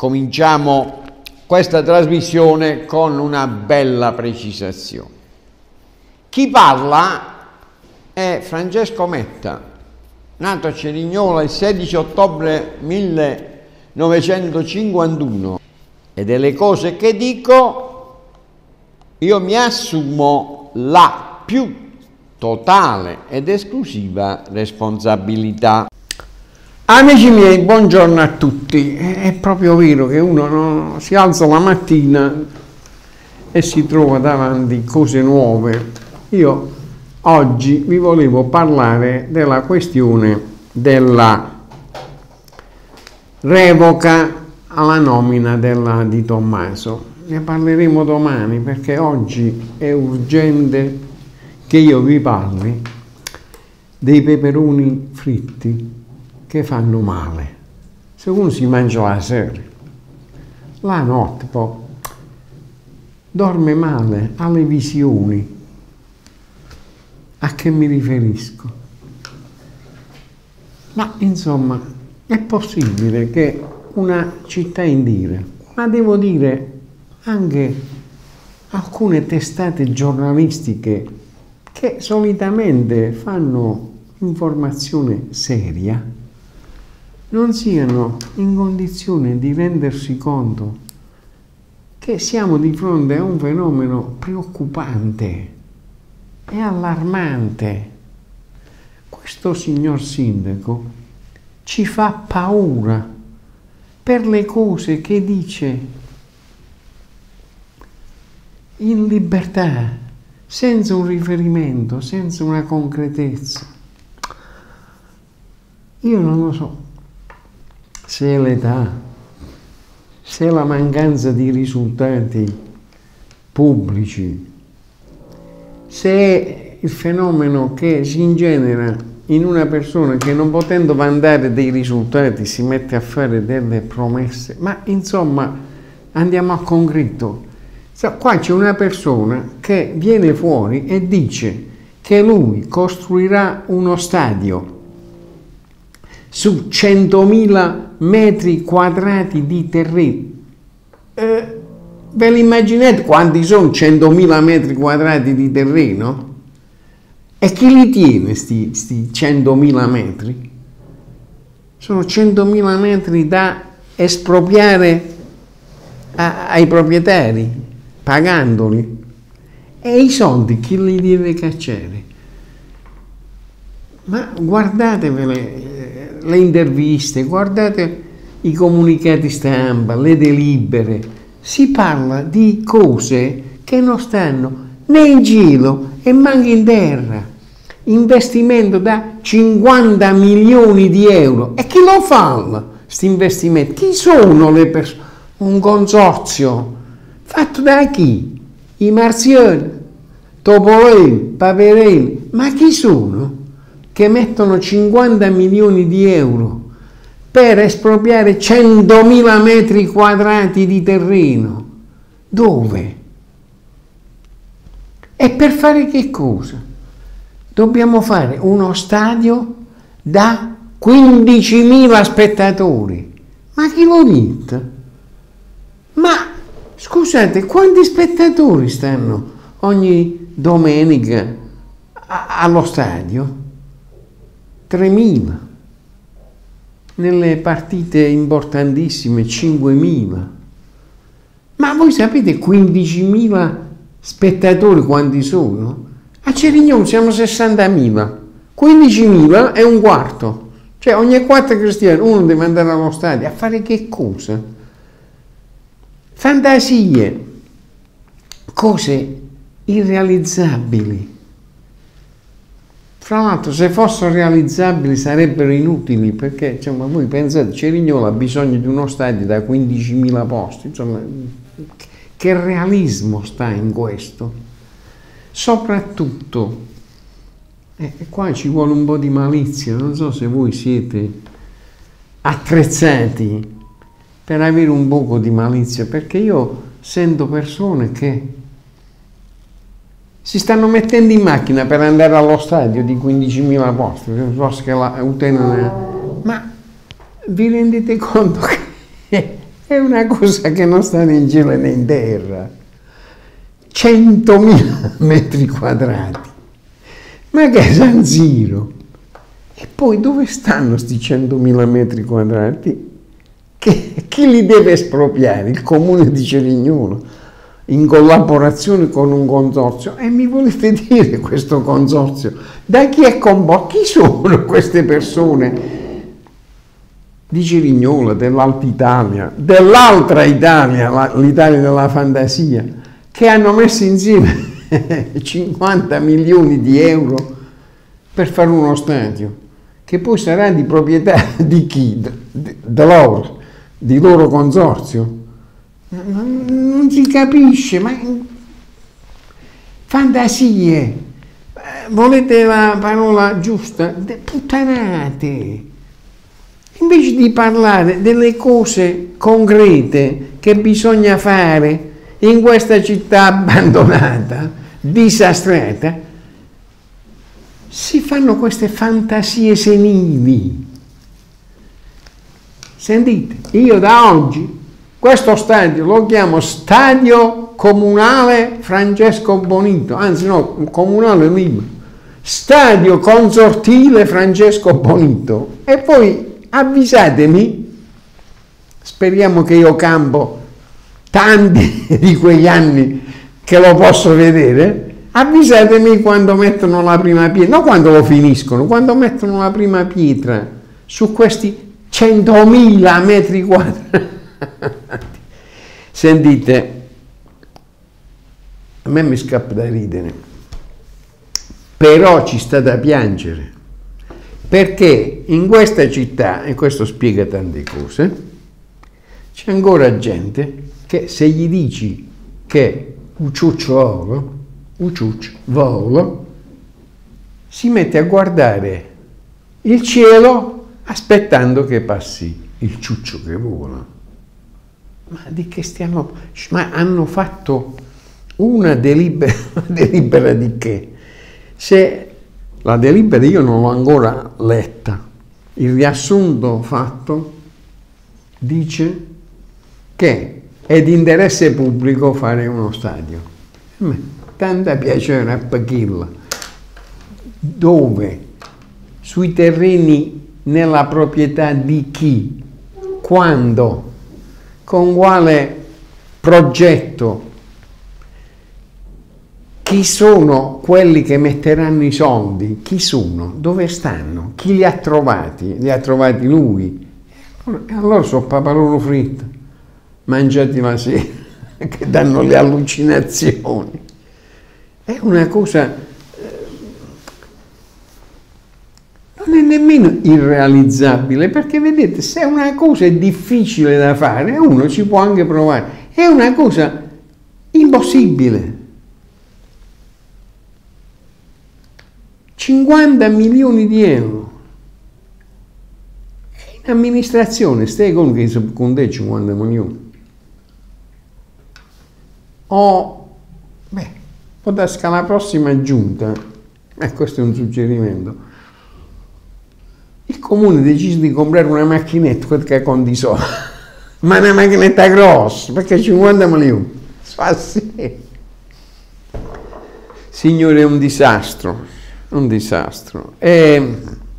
cominciamo questa trasmissione con una bella precisazione. Chi parla è Francesco Metta, nato a Cerignola il 16 ottobre 1951, e delle cose che dico io mi assumo la più totale ed esclusiva responsabilità. Amici miei, buongiorno a tutti. È proprio vero che uno si alza la mattina e si trova davanti cose nuove. Io oggi vi volevo parlare della questione della revoca alla nomina di Tommaso. Ne parleremo domani, perché oggi è urgente che io vi parli dei peperoni fritti che fanno male. Se uno si mangia la sera, la notte poi dorme male, ha le visioni. A che mi riferisco? Ma insomma, è possibile che una città intera, ma devo dire anche alcune testate giornalistiche che solitamente fanno informazione seria, non siano in condizione di rendersi conto che siamo di fronte a un fenomeno preoccupante e allarmante. Questo signor sindaco ci fa paura per le cose che dice in libertà, senza un riferimento, senza una concretezza. Io non lo so se è l'età, se è la mancanza di risultati pubblici, se è il fenomeno che si ingenera in una persona che, non potendo vantare dei risultati, si mette a fare delle promesse. Ma insomma, andiamo al concreto. Qua c'è una persona che viene fuori e dice che lui costruirà uno stadio su 100.000 metri quadrati di terreno. Ve l'immaginate quanti sono 100.000 metri quadrati di terreno? E chi li tiene sti 100.000 metri? Sono 100.000 metri da espropriare ai proprietari, pagandoli. E i soldi chi li deve cacciare? Ma guardatevele le interviste, guardate i comunicati stampa, le delibere. Si parla di cose che non stanno né in cielo e manco in terra. Investimento da 50 milioni di euro. E chi lo fa questo investimento? Chi sono le persone? Un consorzio fatto da chi? I marziani, Topolini, Paperini. Ma chi sono che mettono 50 milioni di euro per espropriare 100.000 metri quadrati di terreno? Dove? E per fare che cosa? Dobbiamo fare uno stadio da 15.000 spettatori. Ma chi lo dite? Ma scusate, quanti spettatori stanno ogni domenica allo stadio? 3.000. Nelle partite importantissime 5.000. Ma voi sapete 15.000 spettatori quanti sono? A Cerignola siamo 60.000. 15.000 è un quarto. Cioè ogni 4 cristiani uno deve andare allo stadio a fare che cosa? Fantasie, cose irrealizzabili. Fra l'altro, se fossero realizzabili sarebbero inutili, perché insomma, voi pensate, Cerignola ha bisogno di uno stadio da 15.000 posti, insomma, che realismo sta in questo? Soprattutto, qua ci vuole un po' di malizia, non so se voi siete attrezzati per avere un poco di malizia, perché io sento persone che si stanno mettendo in macchina per andare allo stadio di 15.000 posti, ma vi rendete conto che È una cosa che non sta né in cielo né in terra. 100.000 metri quadrati. Ma che è San Siro? E poi dove stanno questi 100.000 metri quadrati? Chi li deve espropriare? Il comune di Cerignola, in collaborazione con un consorzio. E mi volete dire questo consorzio? Da chi è composto? Chi sono queste persone di Cerignola, dell'Alta Italia, dell'altra Italia, l'Italia della fantasia, che hanno messo insieme 50 milioni di euro per fare uno stadio, che poi sarà di proprietà di chi? Di loro consorzio? Non si capisce, ma fantasie, volete la parola giusta? Puttanate. Invece di parlare delle cose concrete che bisogna fare in questa città abbandonata, disastrata, si fanno queste fantasie senili. Sentite, io da oggi questo stadio lo chiamo Stadio Comunale Francesco Bonito, anzi no, Comunale Libero, Stadio Consortile Francesco Bonito, e poi avvisatemi, speriamo che io campo tanti di quegli anni che lo posso vedere, avvisatemi quando mettono la prima pietra, non quando lo finiscono, quando mettono la prima pietra su questi 100.000 metri quadrati. Sentite, a me mi scappa da ridere, però ci sta da piangere, perché in questa città, e questo spiega tante cose, c'è ancora gente che se gli dici che ucciuccio volo, si mette a guardare il cielo aspettando che passi il ciuccio che vola. Ma di che stiamo? Ma hanno fatto una delibera di che? Se la delibera io non l'ho ancora letta, il riassunto fatto dice che è di interesse pubblico fare uno stadio. A me tanta piacere a Pachilla, dove sui terreni nella proprietà di chi, quando, con quale progetto, chi sono quelli che metteranno i soldi, chi sono, dove stanno, chi li ha trovati? Li ha trovati lui. E allora sono papalone fritto, mangiati la sera, che danno le allucinazioni. È una cosa, non è nemmeno irrealizzabile, perché vedete, se una cosa è difficile da fare, uno ci può anche provare, è una cosa impossibile. 50 milioni di euro. In amministrazione, stai con che con te 50 milioni. Potesca la prossima giunta, questo è un suggerimento, il comune decide di comprare una macchinetta che conti soldi, ma una macchinetta grossa, perché 50 milioni. Fa sì. Signore, è un disastro. Un disastro. E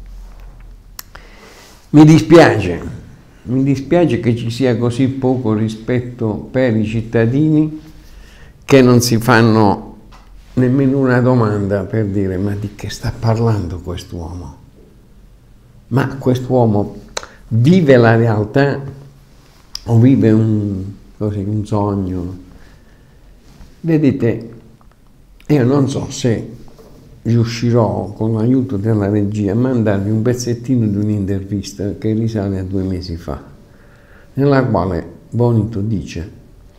mi dispiace che ci sia così poco rispetto per i cittadini, che non si fanno nemmeno una domanda per dire: ma di che sta parlando quest'uomo? Ma quest'uomo vive la realtà o vive un sogno? Vedete, io non so se riuscirò con l'aiuto della regia a mandarvi un pezzettino di un'intervista che risale a 2 mesi fa, nella quale Bonito dice: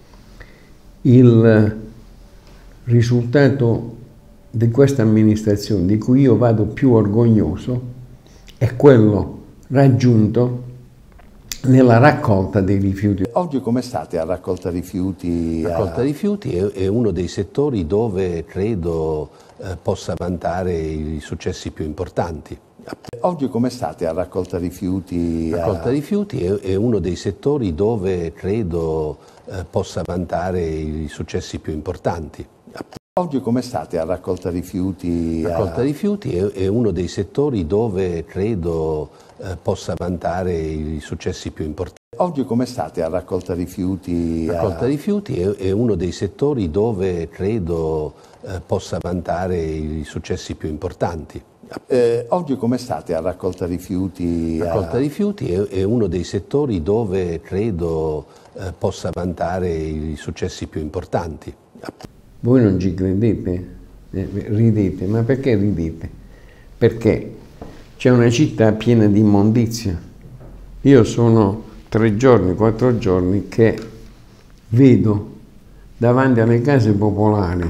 il risultato di questa amministrazione di cui io vado più orgoglioso è quello raggiunto nella raccolta dei rifiuti. Oggi come state a raccolta rifiuti? La raccolta rifiuti è uno dei settori dove credo possa vantare i successi più importanti. Oggi come state a raccolta rifiuti? La raccolta rifiuti è uno dei settori dove credo possa vantare i successi più importanti. Oggi come state a raccolta rifiuti? La raccolta rifiuti è uno dei settori dove credo possa vantare i successi più importanti. Oggi come state a raccolta rifiuti? La raccolta rifiuti è uno dei settori dove credo possa vantare i successi più importanti. Oggi come state a raccolta rifiuti? La raccolta rifiuti è uno dei settori dove credo possa vantare i successi più importanti. Voi non ci credete? Ridete, ma perché ridete? Perché c'è una città piena di immondizia. Io sono 3 giorni, 4 giorni che vedo davanti alle case popolari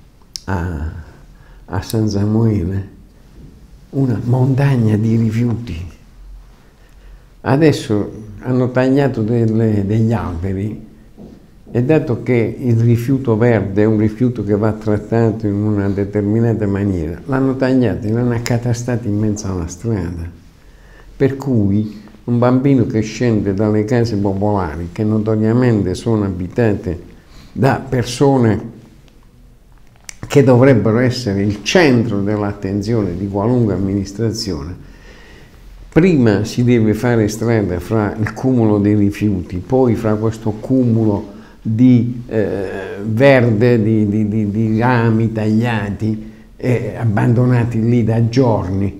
a San Samuele una montagna di rifiuti. Adesso hanno tagliato degli alberi e dato che il rifiuto verde è un rifiuto che va trattato in una determinata maniera, l'hanno tagliato e l'hanno accatastato in mezzo alla strada. Per cui un bambino che scende dalle case popolari, che notoriamente sono abitate da persone che dovrebbero essere il centro dell'attenzione di qualunque amministrazione, prima si deve fare strada fra il cumulo dei rifiuti, poi fra questo cumulo di verde, di rami tagliati e abbandonati lì da giorni.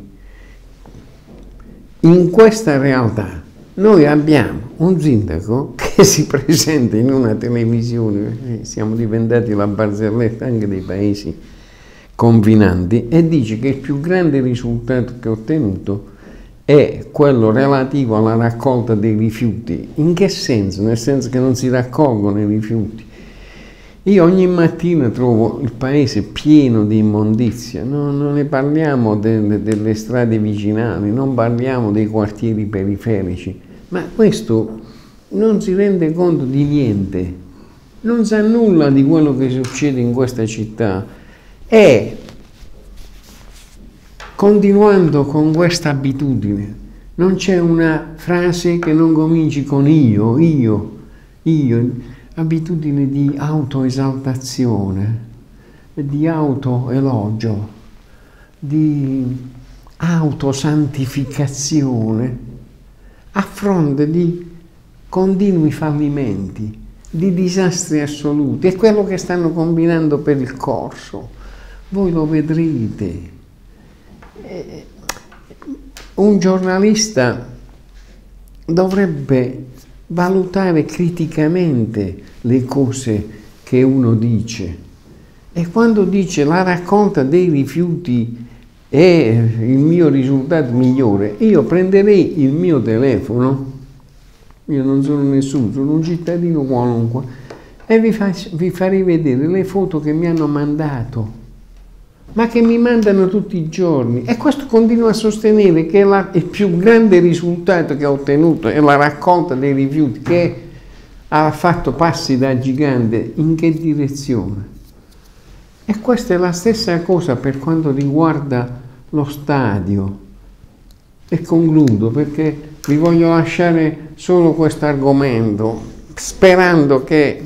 In questa realtà noi abbiamo un sindaco che si presenta in una televisione, siamo diventati la barzelletta anche dei paesi confinanti, e dice che il più grande risultato che ha ottenuto è quello relativo alla raccolta dei rifiuti. In che senso? Nel senso che non si raccolgono i rifiuti. Io ogni mattina trovo il paese pieno di immondizia, non ne parliamo delle strade vicinali, non parliamo dei quartieri periferici, ma questo non si rende conto di niente, non sa nulla di quello che succede in questa città. E continuando con questa abitudine, non c'è una frase che non cominci con io, abitudine di autoesaltazione, di autoelogio, di autosantificazione, a fronte di continui fallimenti, di disastri assoluti. È quello che stanno combinando per il corso. Voi lo vedrete. Un giornalista dovrebbe valutare criticamente le cose che uno dice, e quando dice la raccolta dei rifiuti è il mio risultato migliore, io prenderei il mio telefono, io non sono nessuno, sono un cittadino qualunque, e vi farei vedere le foto che mi hanno mandato, ma che mi mandano tutti i giorni, e questo continua a sostenere che il più grande risultato che ha ottenuto è la raccolta dei rifiuti, che ha fatto passi da gigante. In che direzione? E questa è la stessa cosa per quanto riguarda lo stadio. E concludo, perché vi voglio lasciare solo questo argomento, sperando che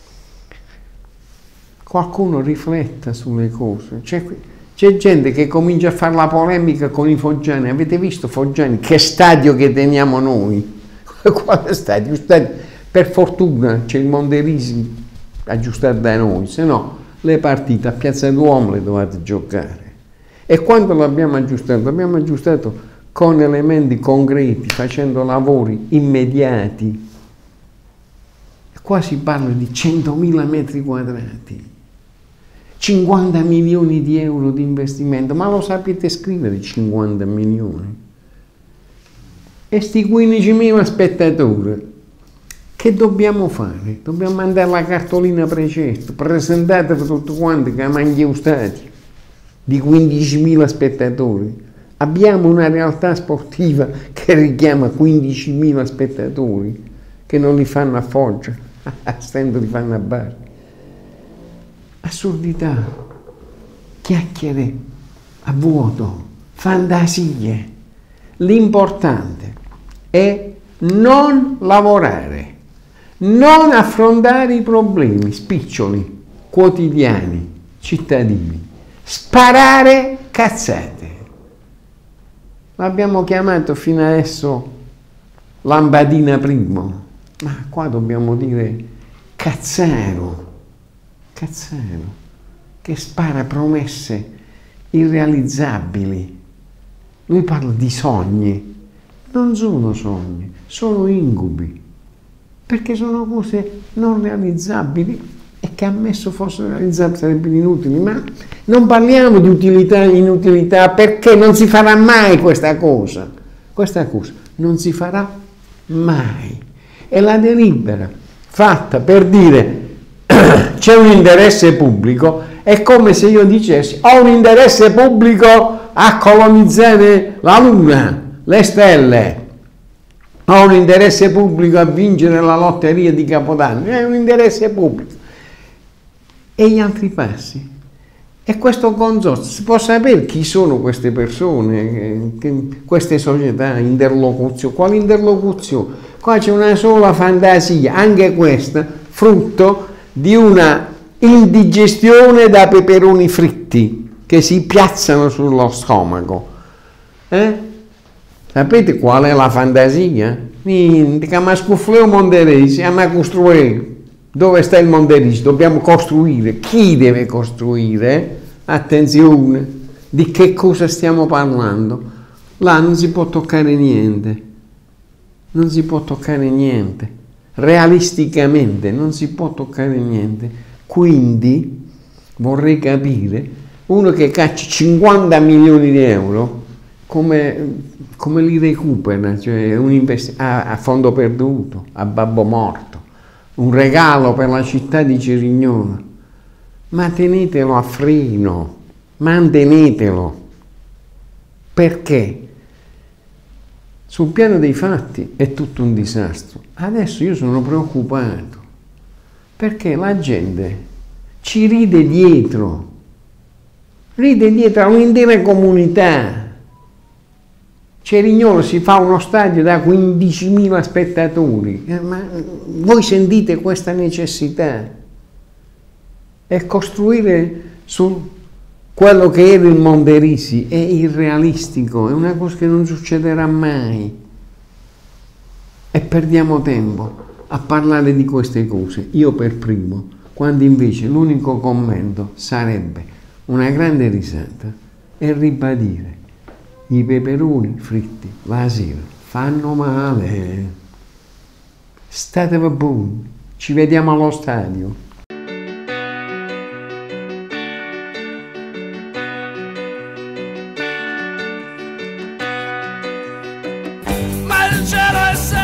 qualcuno rifletta sulle cose. C'è gente che comincia a fare la polemica con i foggiani. Avete visto Foggiani? Che stadio che teniamo noi? Quale stadio? Per fortuna c'è il Monderisi aggiustato da noi, se no le partite a Piazza Duomo le dovete giocare. E quando l'abbiamo aggiustato con elementi concreti, facendo lavori immediati. Qua si parla di 100.000 metri quadrati. 50 milioni di euro di investimento, ma lo sapete scrivere 50 milioni? E sti 15.000 spettatori, che dobbiamo fare? Dobbiamo mandare la cartolina precetto, presentate per tutti quanti che mangiano stati di 15.000 spettatori. Abbiamo una realtà sportiva che richiama 15.000 spettatori, che non li fanno a Foggia, a Stento li fanno a Bari. Assurdità, chiacchiere a vuoto, fantasie. L'importante è non lavorare, non affrontare i problemi spiccioli, quotidiani, cittadini, sparare cazzate. L'abbiamo chiamato fino adesso lampadina primo, ma qua dobbiamo dire cazzaro, che spara promesse irrealizzabili. Lui parla di sogni, non sono sogni, sono incubi, perché sono cose non realizzabili e che ammesso fossero realizzabili sarebbero inutili, ma non parliamo di utilità e inutilità, perché non si farà mai questa cosa non si farà mai. E la delibera fatta per dire c'è un interesse pubblico è come se io dicessi ho un interesse pubblico a colonizzare la Luna, le stelle, ho un interesse pubblico a vincere la lotteria di Capodanno, è un interesse pubblico. E gli altri passi? E questo consorzio, si può sapere chi sono queste persone, queste società, interlocuzione, quale interlocuzione? Qua c'è una sola fantasia, anche questa, frutto di una indigestione da peperoni fritti che si piazzano sullo stomaco. Sapete qual è la fantasia? Niente, che mi scuffleo Monderesi, a costruire. Dove sta il Monderisi? Dobbiamo costruire. Chi deve costruire? Attenzione, di che cosa stiamo parlando? Là non si può toccare niente. Non si può toccare niente. Realisticamente non si può toccare niente. Quindi vorrei capire, uno che caccia 50 milioni di euro, come li recupera? Cioè a fondo perduto, a babbo morto. Un regalo per la città di Cerignola, ma tenetelo a freno, mantenetelo, perché sul piano dei fatti è tutto un disastro. Adesso io sono preoccupato, perché la gente ci ride dietro a un'intera comunità. Cerignola si fa uno stadio da 15.000 spettatori, ma voi sentite questa necessità? E costruire su quello che era il Monderisi è irrealistico, è una cosa che non succederà mai. E perdiamo tempo a parlare di queste cose, io per primo, quando invece l'unico commento sarebbe una grande risata e ribadire: i peperoni fritti la sera fanno male. Statevi buoni, ci vediamo allo stadio. Ma il cielo è